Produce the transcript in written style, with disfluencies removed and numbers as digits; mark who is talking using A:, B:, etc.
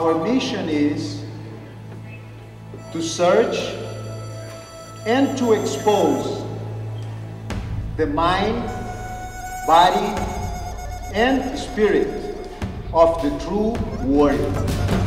A: Our mission is to search and to expose the mind, body, and spirit of the true warrior.